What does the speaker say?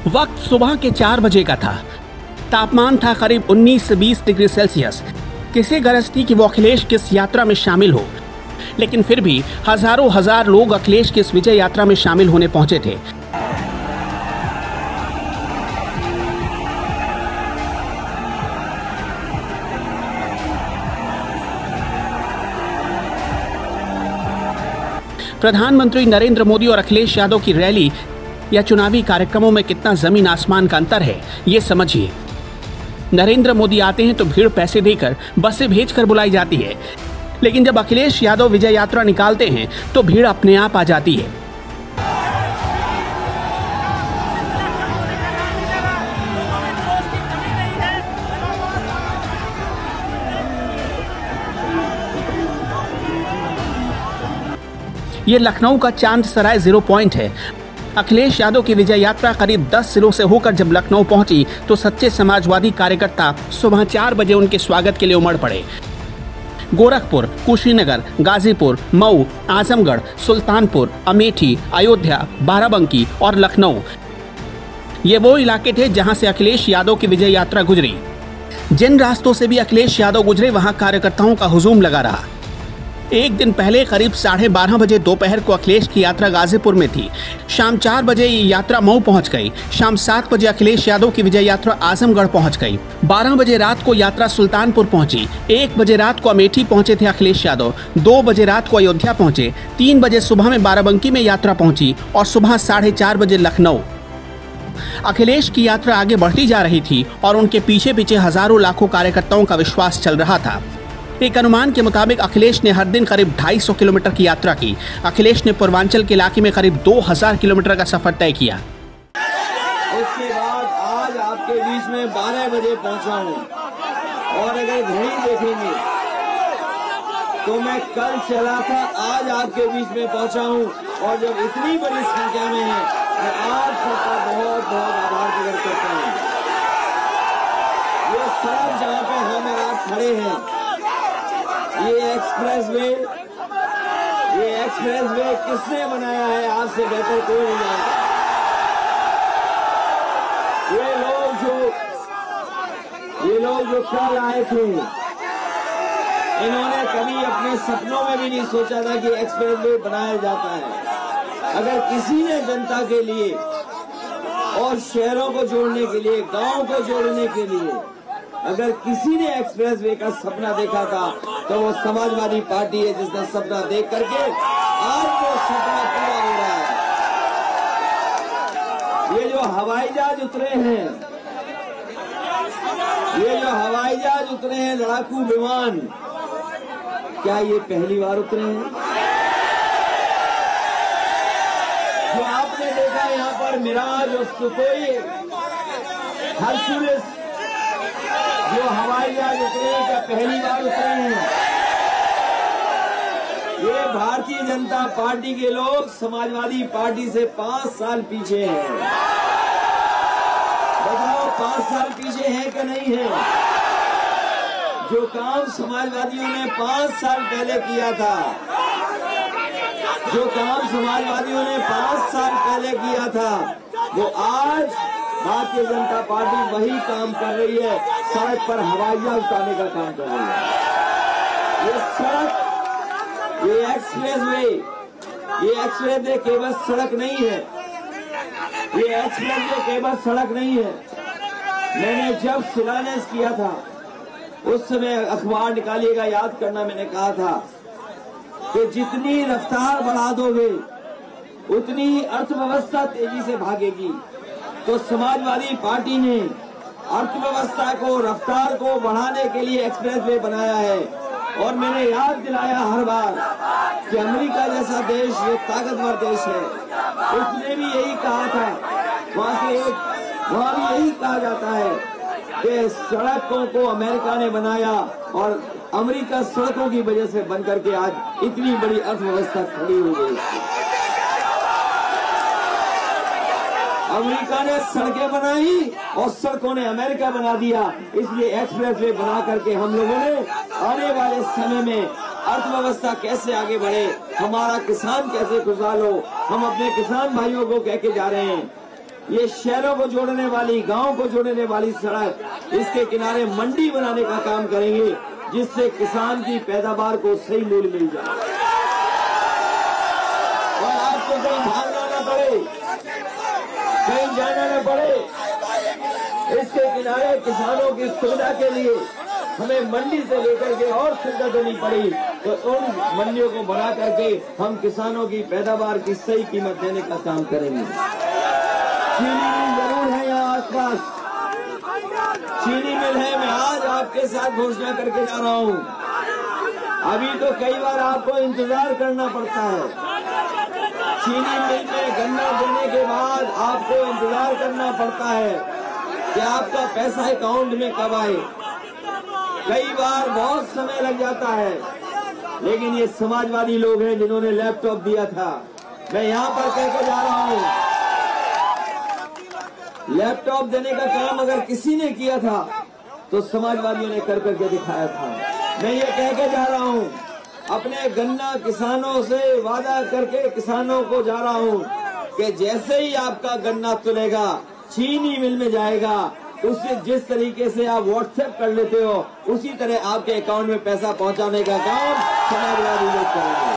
वक्त सुबह के 4 बजे का था। तापमान था करीब 19 से 20 डिग्री सेल्सियस। किसे गरज थी कि वो अखिलेश की इस यात्रा में शामिल हो, लेकिन फिर भी हजार लोग अखिलेश की इस विजय यात्रा में शामिल होने पहुंचे थे। प्रधानमंत्री नरेंद्र मोदी और अखिलेश यादव की रैली या चुनावी कार्यक्रमों में कितना जमीन आसमान का अंतर है, ये समझिए। नरेंद्र मोदी आते हैं तो भीड़ पैसे देकर बसें भेजकर बुलाई जाती है, लेकिन जब अखिलेश यादव विजय यात्रा निकालते हैं तो भीड़ अपने आप आ जाती है। ये लखनऊ का चांद सराय 0 पॉइंट है। अखिलेश यादव की विजय यात्रा करीब 10 जिलों से होकर जब लखनऊ पहुंची तो सच्चे समाजवादी कार्यकर्ता सुबह 4 बजे उनके स्वागत के लिए उमड़ पड़े। गोरखपुर, कुशीनगर, गाजीपुर, मऊ, आजमगढ़, सुल्तानपुर, अमेठी, अयोध्या, बाराबंकी और लखनऊ, ये वो इलाके थे जहां से अखिलेश यादव की विजय यात्रा गुजरी। जिन रास्तों से भी अखिलेश यादव गुजरे वहां कार्यकर्ताओं का हुजूम लगा रहा। एक दिन पहले करीब 12:30 बजे दोपहर को अखिलेश की यात्रा गाजीपुर में थी। शाम 4 बजे ये यात्रा मऊ पहुंच गई। शाम 7 बजे अखिलेश यादव की विजय यात्रा आजमगढ़ पहुंच गई। 12 बजे रात को यात्रा सुल्तानपुर पहुंची। 1 बजे रात को अमेठी पहुंचे थे अखिलेश यादव। 2 बजे रात को अयोध्या पहुंचे। 3 बजे सुबह में बाराबंकी में यात्रा पहुंची और सुबह 4:30 बजे लखनऊ। अखिलेश की यात्रा आगे बढ़ती जा रही थी और उनके पीछे पीछे हजारों लाखों कार्यकर्ताओं का विश्वास चल रहा था। एक अनुमान के मुताबिक अखिलेश ने हर दिन करीब 250 किलोमीटर की यात्रा की। अखिलेश ने पूर्वांचल के इलाके में करीब 2000 किलोमीटर का सफर तय किया। उसके बाद आज आपके बीच में 12 बजे पहुंचा हूं और अगर घड़ी देखेंगे तो मैं कल चला था, आज आपके बीच में पहुंचा हूं और जब इतनी बड़ी संख्या में है मैं आज सबका बहुत बहुत आभार प्रकट करता हूं। ये सड़क जहां पे हम और आप खड़े हैं, ये एक्सप्रेसवे किसने बनाया है आपसे बेहतर कोई नहीं जानता। ये लोग जो कल आए थे, इन्होंने कभी अपने सपनों में भी नहीं सोचा था कि एक्सप्रेसवे बनाया जाता है। अगर किसी ने जनता के लिए और शहरों को जोड़ने के लिए, गांव को जोड़ने के लिए अगर किसी ने एक्सप्रेसवे का सपना देखा था तो वो समाजवादी पार्टी है, जिसने सपना देख करके आज वो सपना पूरा हो रहा है। ये जो हवाई जहाज उतरे हैं, लड़ाकू विमान, क्या ये पहली बार उतरे हैं? जो आपने देखा यहाँ पर मिराज और सुखोई, हर्क्यूलिस जो हवाई जहाज उतरे हैं, क्या पहली बार उतरे हैं? ये भारतीय जनता पार्टी के लोग समाजवादी पार्टी से 5 साल पीछे हैं। बताओ 5 साल पीछे हैं कि नहीं है? जो काम समाजवादियों ने 5 साल पहले किया था, वो आज भारतीय जनता पार्टी वही काम कर रही है। सड़क पर हवाई जहाज उतारने का काम कर रही है। ये सड़क, ये एक्सप्रेसवे केवल सड़क नहीं है। ये एक्सप्रेसवे केवल सड़क नहीं है। मैंने जब शिलान्यास किया था उस समय अखबार निकालिएगा, याद करना, मैंने कहा था कि जितनी रफ्तार बढ़ा दोगे उतनी अर्थव्यवस्था तेजी से भागेगी। तो समाजवादी पार्टी ने अर्थव्यवस्था को, रफ्तार को बढ़ाने के लिए एक्सप्रेसवे बनाया है। और मैंने याद दिलाया हर बार कि अमेरिका जैसा देश, ये ताकतवर देश है, उसने भी यही कहा था, वहां भी यही कहा जाता है कि सड़कों को अमेरिका ने बनाया और अमेरिका सड़कों की वजह से बनकर के आज इतनी बड़ी अर्थव्यवस्था खड़ी हो गई। अमेरिका ने सड़कें बनाई और सड़कों ने अमेरिका बना दिया। इसलिए एक्सप्रेसवे बना करके हम लोगों ने आने वाले समय में अर्थव्यवस्था कैसे आगे बढ़े, हमारा किसान कैसे खुशहाल हो, हम अपने किसान भाइयों को कह के जा रहे हैं ये शहरों को जोड़ने वाली, गांव को जोड़ने वाली सड़क, इसके किनारे मंडी बनाने का काम करेंगे, जिससे किसान की पैदावार को सही मूल्य मिल जाए और आपको कहीं भागना न पड़े, कहीं जाना न पड़े। इसके किनारे किसानों की सुविधा के लिए हमें मंडी से लेकर के और सुविधा देनी पड़ी, तो उन मंडियों को बना करके हम किसानों की पैदावार की सही कीमत देने का काम करेंगे। चीनी मिल जरूर है यहाँ आसपास, चीनी मिल है। मैं आज आपके साथ घोषणा करके जा रहा हूँ। अभी तो कई बार आपको इंतजार करना पड़ता है। चीनी मिल में गन्ना देने के बाद आपको इंतजार करना पड़ता है कि आपका पैसा अकाउंट में कब आए। कई बार बहुत समय लग जाता है, लेकिन ये समाजवादी लोग हैं जिन्होंने लैपटॉप दिया था। मैं यहाँ पर कहकर जा रहा हूँ, लैपटॉप देने का काम अगर किसी ने किया था तो समाजवादियों ने कर करके दिखाया था। मैं ये कहकर जा रहा हूँ, अपने गन्ना किसानों से वादा करके किसानों को जा रहा हूँ कि जैसे ही आपका गन्ना तुलेगा, चीनी मिल में जाएगा, उससे जिस तरीके से आप व्हाट्सएप कर लेते हो, उसी तरह आपके अकाउंट में पैसा पहुंचाने का काम समाजवादी लोग करेंगे।